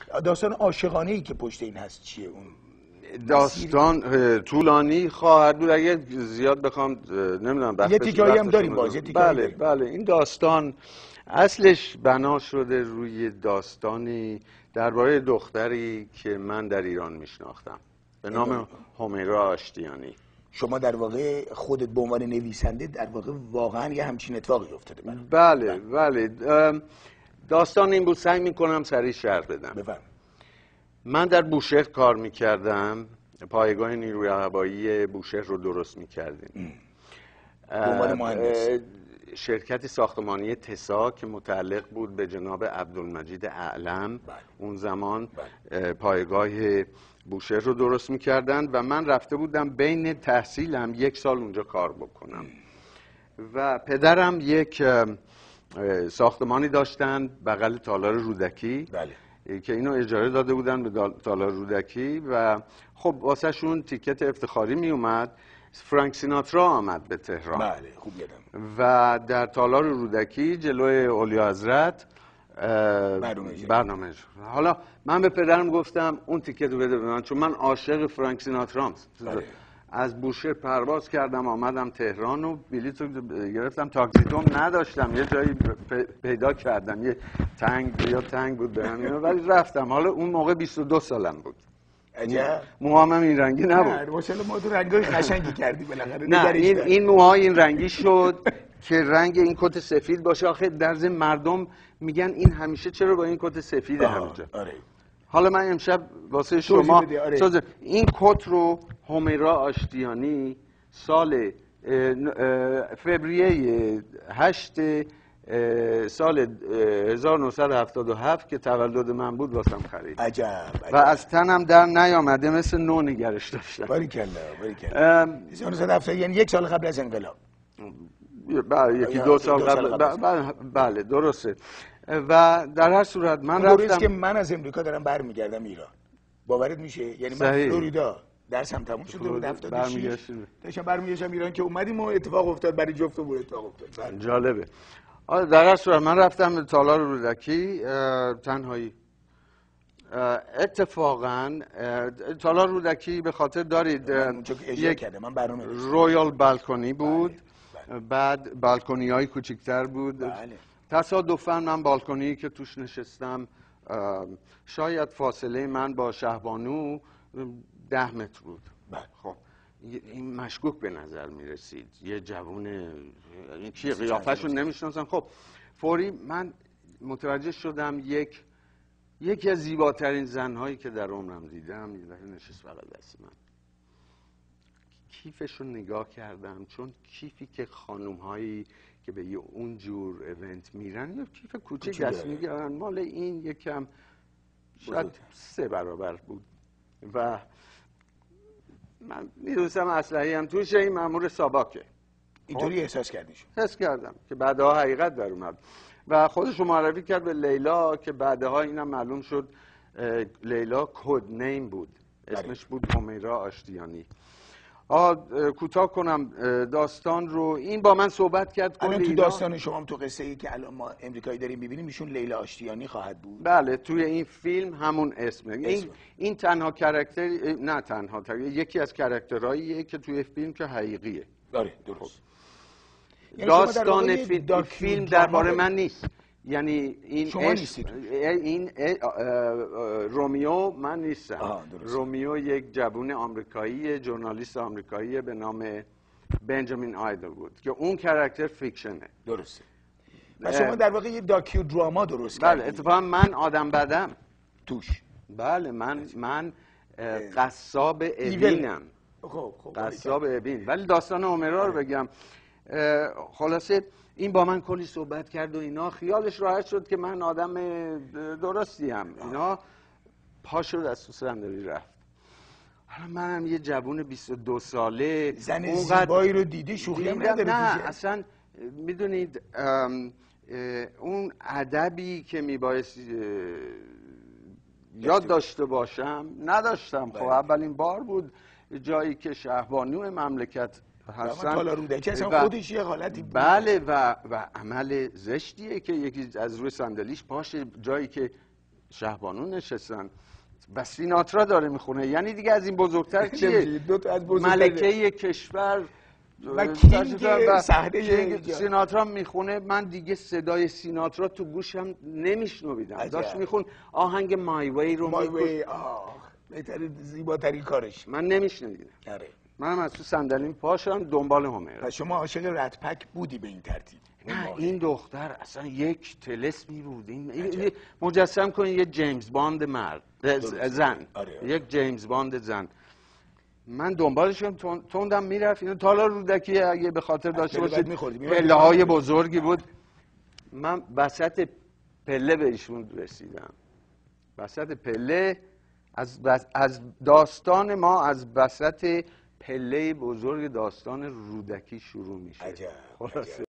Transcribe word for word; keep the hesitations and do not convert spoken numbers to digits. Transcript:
داستان عاشقانه ای که پشت این هست چیه اون؟ داستان طولانی خواهد بود اگه زیاد بخوام نمیدونم یه تیکایی هم داریم باز یه تیکایی بله داریم. بله این داستان اصلش بنا شده روی داستانی درباره دختری که من در ایران میشناختم به نام همیرا آشتیانی. شما در واقع خودت به عنوان نویسنده در واقع واقعا یه همچین اتفاقی افتاده برام. بله بله داستان این بود، سعی میکنم سریع شرح بدم. بفرم. من در بوشهر کار میکردم، پایگاه نیروی هوایی بوشهر رو درست میکردیم به عنوان مهندس. شرکت ساختمانی تسا که متعلق بود به جناب عبدالمجید اعلم. بله. اون زمان بله. پایگاه بوشهر رو درست میکردن و من رفته بودم بین تحصیلم یک سال اونجا کار بکنم و پدرم یک ساختمانی داشتن بغل تالار رودکی. بله. که اینو اجاره داده بودن به تالار رودکی و خب واسه شون تیکت افتخاری می اومد. فرانک سیناترا آمد به تهران. بله خوب یادم. و در تالار رودکی جلوی اولیا حضرت برنامه برنامه حالا من به پدرم گفتم اون تیکت رو بده به من چون من عاشق فرانک سیناترام. بله. از بوشهر پرواز کردم آمدم تهران و بلیط رو گرفتم. تاکسی دوم نداشتم، یه جایی پیدا کردم، یه تنگ یا تنگ بود به همین ولی رفتم. حالا اون موقع بیست و دو سالم بود. عجب. موهام این رنگی نبود. نه ماشاءالله ما تو رنگای قشنگی کردی بالاخره. نه این این موهای این رنگی شد که رنگ این کت سفید باشه. آخه در ضمن مردم میگن این همیشه چرا با این کت سفید همینجا. آره. حالا من امشب واسه شما آره. این کت رو همیرا آشتیانی سال فوریه هشت سال هزار و نهصد و هفتاد و هفت که تولد من بود واسم خرید. عجب, عجب. و از تنم در نیامده، مثل نو نگرش داشتم. باریکلا باریکلا. هزار و نهصد و هفتاد یعنی یک سال قبل از انقلاب. بله یکی دو سال قبل. بله درسته. و در هر صورت من رفتم. رفتم که من از امریکا دارم برمیگردم ایران. باورت میشه؟ یعنی من فلوریدا درسم تموم شده بود هفتاد و شش. داشتم برمیگشتم ایران که اومدیم و اتفاق افتاد برای جفتمون اتفاق افتاد. جالبه. در هر صورت من رفتم به تالار رودکی تنهایی. اتفاقا تالار رودکی به خاطر دارید یک من برنامه رویال بالکنی بود. بله. بله. بعد بالکنی های کوچکتر بود. بله. تصادفاً من بالکنی که توش نشستم شاید فاصله من با شهبانو ده متر بود. بله. خب این مشکوک به نظر می رسید، یه جوون این کی قیافه‌شون نمیشناسم. خب فوری من متوجه شدم یک یکی از زیباترین زنهایی که در عمرم دیدم نشست بغل دست من. کیفشون نگاه کردم، چون کیفی که خانوم‌هایی که به اون جور ایونت میرن یا کیف کوچیک دست میگیرن، مال این یکم شاید سه برابر بود و من میدونستم اسلحه‌ای هم توشه، این مأمور ساباکه. اینطوری احساس کردیش؟ حس کردم که بعدها حقیقت در اومد و خودش رو معرفی کرد به لیلا که بعدها اینم معلوم شد لیلا کد نیم بود، اسمش بود همیرا آشتیانی. کوتاه کنم داستان رو. این با من صحبت کرد. الان تو داستان شما تو قصه ای که الان ما امریکایی داریم می‌بینیم ایشون لیلا آشتیانی خواهد بود. بله توی این فیلم همون اسمه. اسم. این این تنها کاراکتر، نه تنها تا یکی از کاراکترهاییه که توی فیلم که حقیقیه. آره درست. داستان فیلم فیلم درباره من نیست. یعنی این شما نیستید. این رومیو من نیستم. رومیو یک جوون آمریکایی، ژورنالیست آمریکایی به نام بنجامین آیدل بود که اون کاراکتر فیکشنه. درسته. و شما در واقع یه داکیو دراما درست کردید. بله اتفاقا من آدم بدم توش. بله من من قصاب ابینم. خب خب قصاب ابین. ولی داستان همیرا رو بگم. خلاصه این با من کلی صحبت کرد و اینا، خیالش راحت شد که من آدم درستی ام. اینا پا شد از تو صندلی رفت. حالا منم یه جوون بیست و دو ساله، زن زیبایی رو دیدی، شوخی هم نداره. نه اصلا میدونید اون ادبی که میبایست یاد داشته باشم نداشتم. خب اولین بار بود جایی که شهبانو مملکت هستن تالار رودکی اصلا خودش یه حالتی بود. بله و و عمل زشتیه که یکی از روی صندلیش باشه جایی که شهبانو نشستن و سیناترا داره میخونه، یعنی دیگه از این بزرگتر چیه؟ دو تا از بزرگتر ملکه کشور و کینگ صحنه سیناترا میخونه. من دیگه صدای سیناترا تو گوشم نمیشنویدم، داشت میخون آهنگ مای وی رو مای وی. آه بهترین زیباترین کارش، من نمیشنویدم. آره منم از تو صندلیم پاشم دنبال هومر. و شما عاشق رت پک بودی به این ترتیب؟ نه این دختر اصلا یک طلسمی بود. این مجسم کنید یه جیمز باند مرد زن، آره. یک جیمز باند زن. من دنبالشم توندم میرفت. اینو تالا رودکی اگه به خاطر داشته باشید پله های بزرگی بود. من وسط پله به ایشون رسیدم، وسط پله. از از داستان ما از وسط پله بزرگ داستان رودکی شروع میشه. عجب. خلاصه